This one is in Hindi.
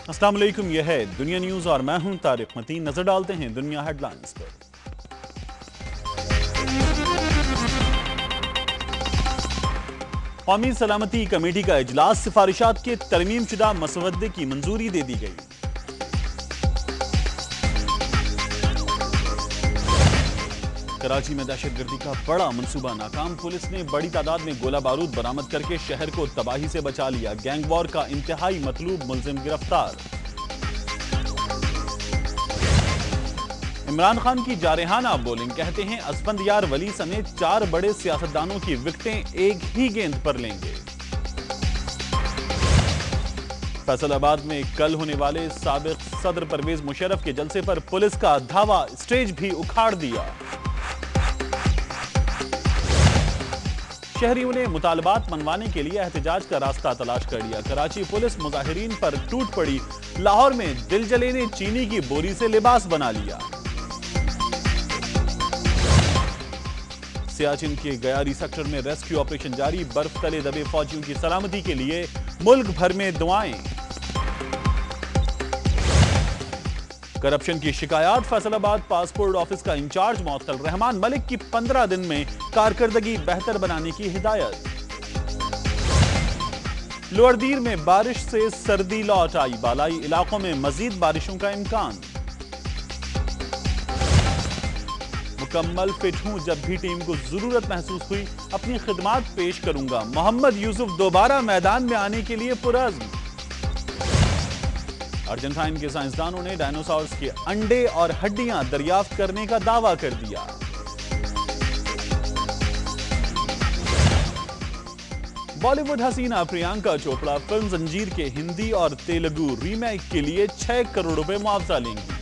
अस्सलाम वालेकुम, यह है दुनिया न्यूज और मैं हूं तारिक मतीन। नजर डालते हैं दुनिया हेडलाइंस पर। कौमी सलामती कमेटी का इजलास, सिफारिशात के तरमीमशुदा मसवदे की मंजूरी दे दी गई। कराची में दहशतगर्दी का बड़ा मंसूबा नाकाम, पुलिस ने बड़ी तादाद में गोला बारूद बरामद करके शहर को तबाही से बचा लिया। गैंग वॉर का इंतहाई मतलूब मुलजिम गिरफ्तार। इमरान खान की जारहाना बॉलिंग, कहते हैं असफंद यार वली समेत 4 बड़े सियासतदानों की विकेटें एक ही गेंद पर लेंगे। फैसलाबाद में कल होने वाले साबिक सदर परवेज मुशर्रफ के जलसे पर पुलिस का धावा, स्टेज भी उखाड़ दिया। शहरियों ने मुतालबात मनवाने के लिए एहतजाज का रास्ता तलाश कर लिया। कराची पुलिस मुजाहिरीन पर टूट पड़ी। लाहौर में दिलजले ने चीनी की बोरी से लिबास बना लिया। सियाचिन के गयारी सेक्टर में रेस्क्यू ऑपरेशन जारी, बर्फ तले दबे फौजियों की सलामती के लिए मुल्क भर में दुआएं। करप्शन की शिकायत, फैसलाबाद पासपोर्ट ऑफिस का इंचार्ज मुअत्तल, रहमान मलिक की 15 दिन में कारकर्दगी बेहतर बनाने की हिदायत। लोअर दीर में बारिश से सर्दी लौट आई, बालाई इलाकों में मजीद बारिशों का इम्कान। मुकम्मल फिट हूं, जब भी टीम को जरूरत महसूस हुई अपनी खिदमात पेश करूंगा। मोहम्मद यूसुफ दोबारा मैदान में आने के लिए पुरअज़्म। अर्जेंटाइन के साइंसदानों ने डायनासोर्स के अंडे और हड्डियां दरियाफ्त करने का दावा कर दिया। बॉलीवुड हसीना प्रियंका चोपड़ा फिल्म जंजीर के हिंदी और तेलुगु रीमेक के लिए 6 करोड़ रुपए मुआवजा लेंगी।